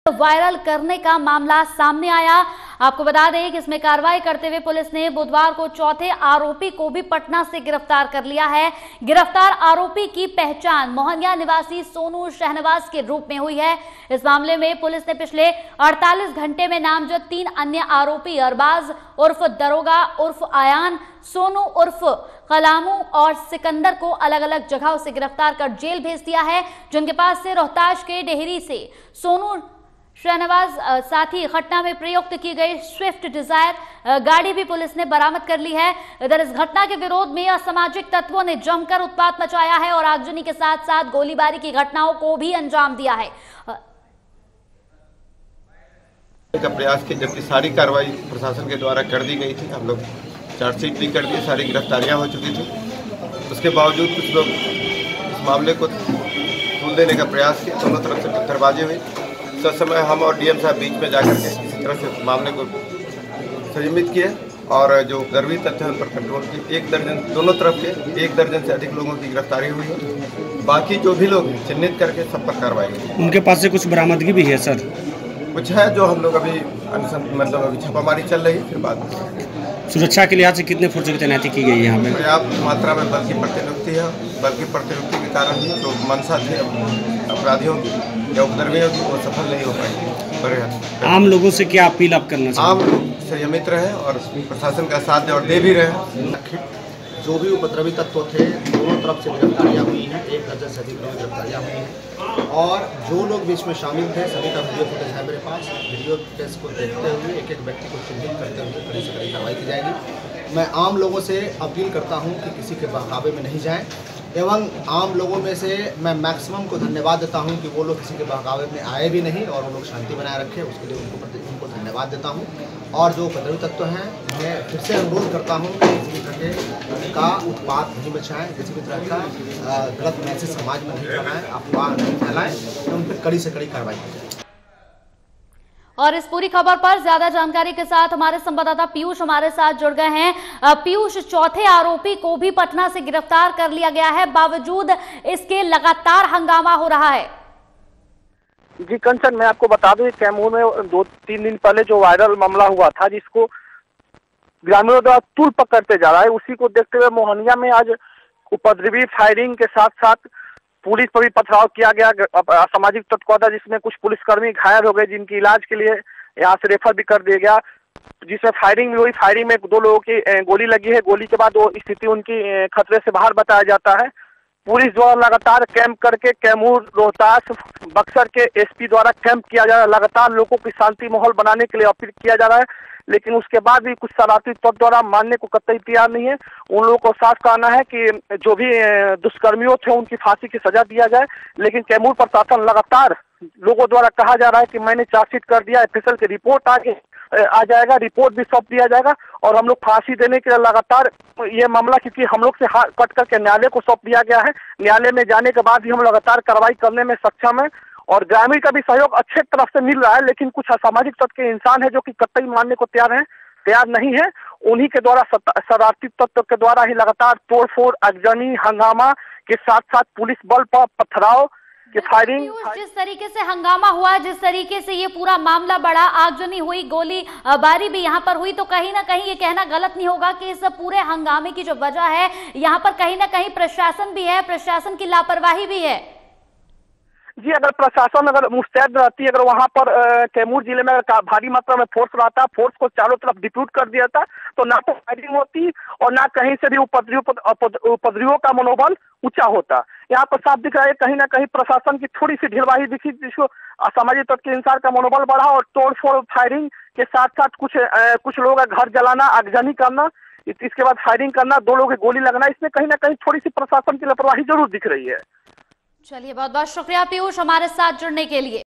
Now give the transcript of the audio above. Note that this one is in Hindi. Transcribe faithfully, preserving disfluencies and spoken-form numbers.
वायरल करने का मामला सामने आया। आपको बता दें कि इसमें कार्रवाई करते हुए पुलिस ने बुधवार को चौथे आरोपी को भी पटना से गिरफ्तार कर लिया है। गिरफ्तार आरोपी की पहचान मोहनिया निवासी सोनू शहनवाज के रूप में हुई है। इस मामले में पुलिस ने पिछले अड़तालीस घंटे में नामजद तीन अन्य आरोपी अरबाज उर्फ दरोगा उर्फ आयान, सोनू उर्फ कलामू और सिकंदर को अलग अलग जगहों से गिरफ्तार कर जेल भेज दिया है, जिनके पास से रोहतास के डेहरी से सोनू शहनवाज साथ ही घटना में प्रयुक्त की गई स्विफ्ट डिजायर गाड़ी भी पुलिस ने बरामद कर ली है। इधर इस घटना के विरोध में असामाजिक तत्वों ने जमकर उत्पात मचाया है और आगजनी के साथ साथ गोलीबारी की घटनाओं को भी अंजाम दिया है। का प्रयास किया, जबकि सारी कार्रवाई प्रशासन के द्वारा कर दी गई थी। हम लोग चार्जशीट भी कर दी, सारी गिरफ्तारियां हो चुकी थी। उसके बावजूद कुछ लोग इस मामले को तूल देने का प्रयास किया, दोनों तरफ से पत्थरबाजी हुई। उस समय हम और डीएम साहब बीच में जाकर के इसी तरह से मामले को संयमित किए और जो गर्वी तथ्य उन पर कंट्रोल किए। एक दर्जन दोनों तरफ के एक दर्जन से अधिक लोगों की गिरफ्तारी हुई है। बाकी जो भी लोग चिन्हित करके सब पर कार्रवाई हुई। उनके पास से कुछ बरामदगी भी है सर? कुछ है जो हम लोग अभी मतलब अभी छापामारी चल रही है, फिर बाद में। सुरक्षा के लिहाज से कितने फोर्सों की तैनाती की गई है यहाँ पे? पर्याप्त मात्रा में बल की प्रतिनियुक्ति है। बल की प्रतिनियुक्ति के कारण ही तो मंशा थी अपराधियों की या उपद्रवियों की, वो सफल नहीं हो पाई। आम लोगों से क्या अपील आप करना चाहिए? आम लोग संयमित रहे और प्रशासन का साथ दे और दे भी रहे। जो भी उपद्रवी तत्व थे दोनों तरफ से गिरफ्तारियाँ हुई हैं, एक दर्जन से अधिक लोग गिरफ्तारियाँ हुई हैं और जो लोग भी इसमें शामिल थे सभी का वीडियो फुटेज है मेरे पास। वीडियो फुटेज को देखते हुए एक एक व्यक्ति को चिन्हित करते हुए कड़ी से कड़ी कार्रवाई की जाएगी। मैं आम लोगों से अपील करता हूं कि किसी के बहकावे में नहीं जाएं एवं आम लोगों में से मैं मैक्सिमम को धन्यवाद देता हूं कि वो लोग किसी के बहकावे में आए भी नहीं और वो लोग शांति बनाए रखे, उसके लिए उनको उनको धन्यवाद देता हूं। और जो उपद्रवी तत्व हैं मैं फिर से अनुरोध करता हूं कि किसी भी तरह का उत्पात नहीं मचाएं, किसी भी तरह का गलत मैसेज समाज में नहीं फैलाएं, अफवाह नहीं फैलाएं, उन पर कड़ी से कड़ी कार्रवाई की जाए। और इस पूरी खबर पर ज्यादा जानकारी के साथ हमारे संवाददाता पीयूष हमारे साथ जुड़ गए हैं। पीयूष, चौथे आरोपी को भी पटना से गिरफ्तार कर लिया गया है, बावजूद इसके लगातार हंगामा हो रहा है। जी कंचन, मैं आपको बता दूं कैमूर में दो तीन दिन पहले जो वायरल मामला हुआ था जिसको ग्रामीणों द्वारा तूल पकड़ते जा रहा है, उसी को देखते हुए मोहनिया में आज उपद्रवी फायरिंग के साथ साथ पुलिस पर भी पथराव किया गया, असामाजिक तत्व था जिसमें कुछ पुलिसकर्मी घायल हो गए जिनकी इलाज के लिए यहाँ से रेफर भी कर दिया गया, जिसमें फायरिंग भी हुई। फायरिंग में दो लोगों की गोली लगी है। गोली के बाद वो स्थिति उनकी खतरे से बाहर बताया जाता है। पुलिस द्वारा लगातार कैंप करके कैमूर, रोहतास, बक्सर के एसपी द्वारा कैंप किया जा रहा है। लगातार लोगों की शांति माहौल बनाने के लिए अपील किया जा रहा है, लेकिन उसके बाद भी कुछ शरारती तत्व द्वारा मानने को कतई तैयार नहीं है। उन लोगों को साफ कहना है कि जो भी दुष्कर्मियों थे उनकी फांसी की सजा दिया जाए, लेकिन कैमूर प्रशासन लगातार लोगों द्वारा कहा जा रहा है कि मैंने चार्जशीट कर दिया, एफएसएल की रिपोर्ट आगे आ जाएगा, रिपोर्ट भी सौंप दिया जाएगा और हम लोग फांसी देने के लिए लगातार ये मामला क्योंकि हम लोग से हाथ कट करके न्यायालय को सौंप दिया गया है। न्यायालय में जाने के बाद भी हम लगातार कार्रवाई करने में सक्षम है और ग्रामीण का भी सहयोग अच्छे तरफ से मिल रहा है, लेकिन कुछ असामाजिक तत्व के इंसान है जो कि कतई मानने को तैयार है तैयार नहीं है। उन्हीं के द्वारा शरारती तत्व के द्वारा ही लगातार तोड़फोड़, आगजनी, हंगामा के साथ साथ पुलिस बल पर पथराव की फायरिंग। जिस तरीके से हंगामा हुआ, जिस तरीके से ये पूरा मामला बढ़ा, आगजनी हुई, गोली बारी भी यहाँ पर हुई, तो कहीं ना कहीं ये कहना गलत नहीं होगा कि इस पूरे हंगामे की जो वजह है यहाँ पर कहीं ना कहीं प्रशासन भी है, प्रशासन की लापरवाही भी है। जी, अगर प्रशासन अगर मुस्तैद रहती, अगर वहां पर कैमूर जिले में अगर भारी मात्रा में फोर्स रहता, फोर्स को चारों तरफ डिप्यूट कर दिया था, तो ना तो फायरिंग होती और ना कहीं से भी उपद्रवियों उपद्रवियों का मनोबल ऊंचा होता। यहाँ पर साफ दिख रहा है कहीं ना कहीं प्रशासन की थोड़ी सी ढिलवाही दिखी, जिसको असामाजिक तत्व के इंसान का मनोबल बढ़ा और तोड़फोड़ फायरिंग के साथ साथ कुछ आ, कुछ लोगों का घर जलाना, आगजनी करना, इसके बाद फायरिंग करना, दो लोगों की गोली लगना, इसमें कहीं ना कहीं थोड़ी सी प्रशासन की लापरवाही जरूर दिख रही है। चलिए, बहुत बहुत शुक्रिया पीयूष हमारे साथ जुड़ने के लिए।